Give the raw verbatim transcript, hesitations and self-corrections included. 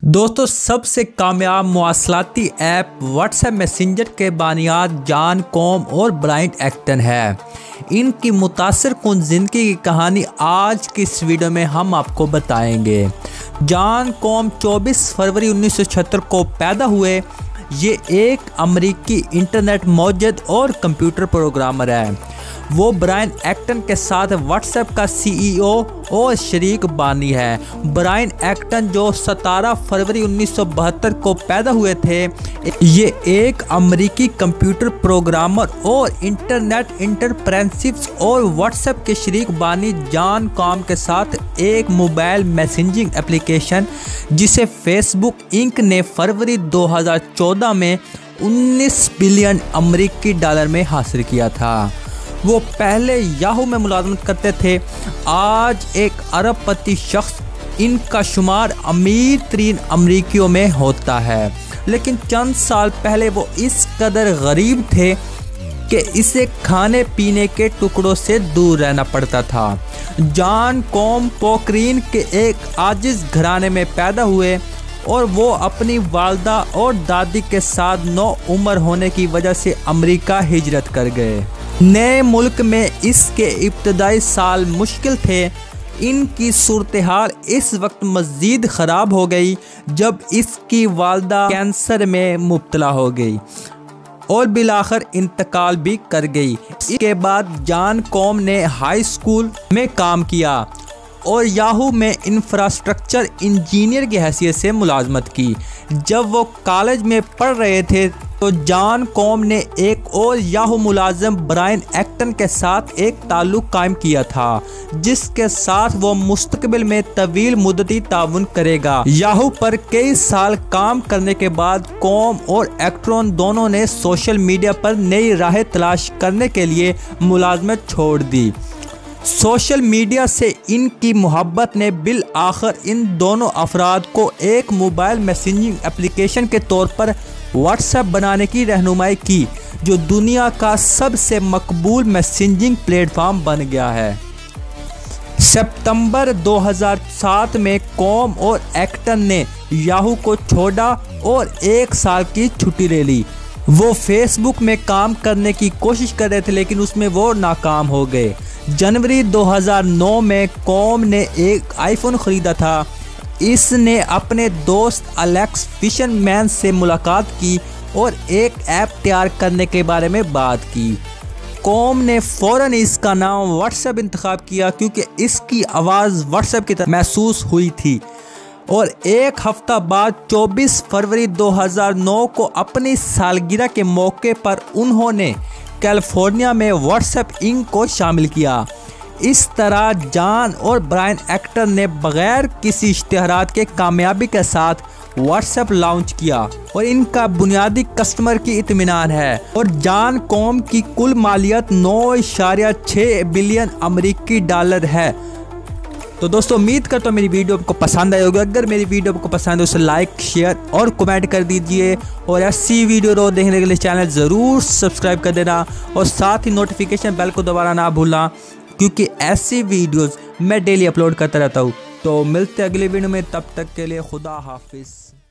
दोस्तों, सबसे कामयाब मवासलाती ऐप व्हाट्सएप मैसेंजर के बानियात जॉन कॉम और ब्रायन एक्टन है। इनकी मुतासिर कुन ज़िंदगी की कहानी आज की इस वीडियो में हम आपको बताएंगे। जॉन कॉम चौबीस फरवरी उन्नीस सौ छिहत्तर को पैदा हुए। ये एक अमरीकी इंटरनेट मौजूद और कंप्यूटर प्रोग्रामर है। वो ब्रायन एक्टन के साथ व्हाट्सएप का सीईओ और शरीक बानी है। ब्रायन एक्टन जो सत्रह फरवरी उन्नीस सौ बहत्तर को पैदा हुए थे, ये एक अमरीकी कंप्यूटर प्रोग्रामर और इंटरनेट इंटरप्रेन्योरशिप और व्हाट्सएप के शरीक बानी जॉन कॉम के साथ एक मोबाइल मैसेजिंग एप्लीकेशन जिसे फेसबुक इंक ने फरवरी दो हज़ार चौदह में उन्नीस बिलियन अमरीकी डॉलर में हासिल किया था। वो पहले याहू में मुलाजमत करते थे। आज एक अरबपति शख्स इनका शुमार अमीर तरीन अमरीकियों में होता है, लेकिन चंद साल पहले वो इस कदर गरीब थे कि इसे खाने पीने के टुकड़ों से दूर रहना पड़ता था। जॉन कॉम पोकरीन के एक आजिज घराने में पैदा हुए और वो अपनी वालदा और दादी के साथ नौ उम्र होने की वजह से अमेरिका हिजरत कर गए। नए मुल्क में इसके इब्तदाई साल मुश्किल थे। इनकी सूरत हाल इस वक्त मज़ीद ख़राब हो गई जब इसकी वालदा कैंसर में मुब्तला हो गई और बिलाखिर इंतकाल भी कर गई। इसके बाद जॉन कॉम ने हाई स्कूल में काम किया और याहू में इंफ्रास्ट्रक्चर इंजीनियर की हैसियत से मुलाजमत की। जब वो कॉलेज में पढ़ रहे थे तो जॉन कॉम ने एक और याहू मुलाजिम ब्रायन एक्टन के साथ एक ताल्लुक़ कायम किया था, जिसके साथ वो मुस्तकबिल में तवील मुद्दती ताउन करेगा। याहू पर कई साल काम करने के बाद कॉम और एक्टन दोनों ने सोशल मीडिया पर नई राहें तलाश करने के लिए मुलाजमत छोड़ दी। सोशल मीडिया से इनकी मोहब्बत ने बिल आखिर इन दोनों अफराद को एक मोबाइल मैसेजिंग एप्लीकेशन के तौर पर व्हाट्सएप बनाने की रहनुमाई की, जो दुनिया का सबसे मकबूल मैसेजिंग प्लेटफॉर्म बन गया है। सितंबर दो हज़ार सात में कॉम और एक्टन ने याहू को छोड़ा और एक साल की छुट्टी ले ली। वो फेसबुक में काम करने की कोशिश कर रहे थे, लेकिन उसमें वो नाकाम हो गए। जनवरी दो हज़ार नौ में कॉम ने एक आईफोन ख़रीदा था। इसने अपने दोस्त एलेक्स फिशरमैन से मुलाकात की और एक ऐप तैयार करने के बारे में बात की। कॉम ने फ़ौरन इसका नाम व्हाट्सएप इंतखाब किया क्योंकि इसकी आवाज़ व्हाट्सएप की तरह महसूस हुई थी। और एक हफ्ता बाद चौबीस फरवरी दो हज़ार नौ को अपनी सालगिरह के मौके पर उन्होंने कैलिफोर्निया में व्हाट्सएप इंक को शामिल किया। इस तरह जॉन और ब्रायन एक्टन ने बगैर किसी इश्तिहारात के कामयाबी के साथ व्हाट्सएप लॉन्च किया और इनका बुनियादी कस्टमर की इत्मीनान है। और जॉन कॉम की कुल मालियत नौ इशारिया छः बिलियन अमरीकी डॉलर है। तो दोस्तों, उम्मीद करता हूँ मेरी वीडियो आपको पसंद आई होगी। अगर मेरी वीडियो आपको पसंद है तो लाइक शेयर और कमेंट कर दीजिए और ऐसी वीडियो रोज देखने के लिए चैनल ज़रूर सब्सक्राइब कर देना और साथ ही नोटिफिकेशन बेल को दोबारा ना भूलना, क्योंकि ऐसी वीडियोस मैं डेली अपलोड करता रहता हूँ। तो मिलते हैं अगली वीडियो में, तब तक के लिए खुदा हाफिज़।